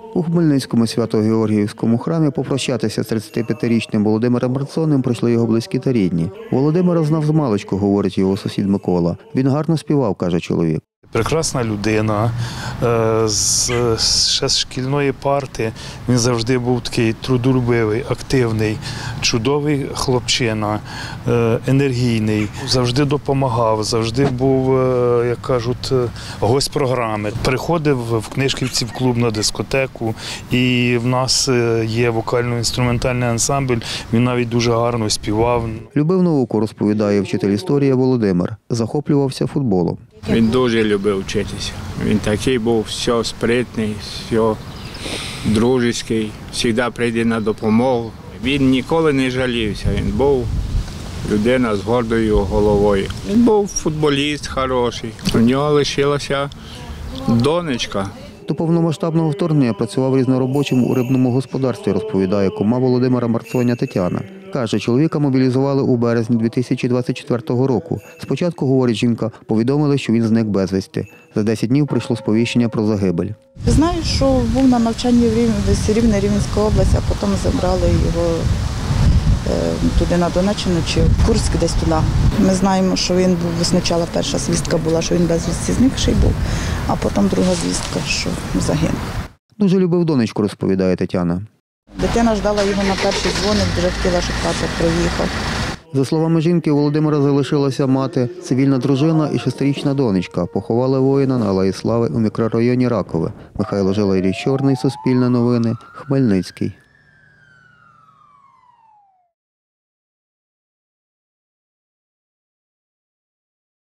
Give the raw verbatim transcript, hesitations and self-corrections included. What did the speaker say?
У Хмельницькому Свято-Георгіївському храмі попрощатися з тридцятип'ятирічним Володимиром Марцонним прийшли його близькі та рідні. Володимира знав змалечку, говорить його сусід Микола. Він гарно співав, каже чоловік. Прекрасна людина, з, ще з шкільної парти. Він завжди був такий трудолюбивий, активний, чудовий хлопчина, енергійний, завжди допомагав, завжди був, як кажуть, гость програми. Приходив в Книжківці в клуб на дискотеку, і в нас є вокально-інструментальний ансамбль, він навіть дуже гарно співав. Любив науку, розповідає вчитель історії Володимир. Захоплювався футболом. Він дуже любив вчитися. Він такий був, все спритний, все дружеський, завжди прийде на допомогу. Він ніколи не жалівся, він був людина з гордою головою. Він був футболіст хороший, у нього лишилася донечка. До повномасштабного вторгнення працював різноробочим у рибному господарстві, розповідає кума Володимира Марцоня Тетяна. Каже, чоловіка мобілізували у березні дві тисячі двадцять четвертого року. Спочатку, говорить жінка, повідомили, що він зник безвісти. За десять днів прийшло сповіщення про загибель. Знаю, що був на навчанні в Рівне, Рівненська область, а потім забрали його туди на Донеччину чи в Курськ десь туди. Ми знаємо, що він був, спочатку перша звістка була, що він безвісті зникший був, а потім друга звістка, що загинув. Дуже любив донечку, розповідає Тетяна. Дитина ждала його на перший дзвоник, дуже хотіла, щоб тато приїхав. За словами жінки, у Володимира залишилася мати, цивільна дружина і шестирічна донечка. Поховали воїна на Алеї Слави у мікрорайоні Ракове. Михайло Жилайрій, Чорний, Суспільне новини, Хмельницький.